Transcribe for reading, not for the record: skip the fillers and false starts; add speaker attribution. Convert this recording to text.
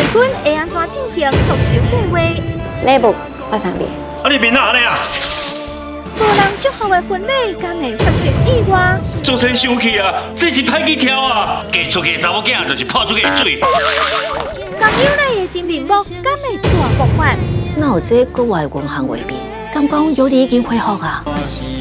Speaker 1: 婚会安怎进行复仇计划？
Speaker 2: 礼物我送你。
Speaker 3: 啊，你面哪安尼啊？
Speaker 1: 无人祝福的婚礼，敢会发生意外？
Speaker 3: 做成生气啊，这是歹去挑啊！嫁出去的查某囝就是泼出去的水。
Speaker 1: 公友内的真面目，敢会大爆发？
Speaker 4: 哪有这国外银行画面？敢讲有你已经恢复啊？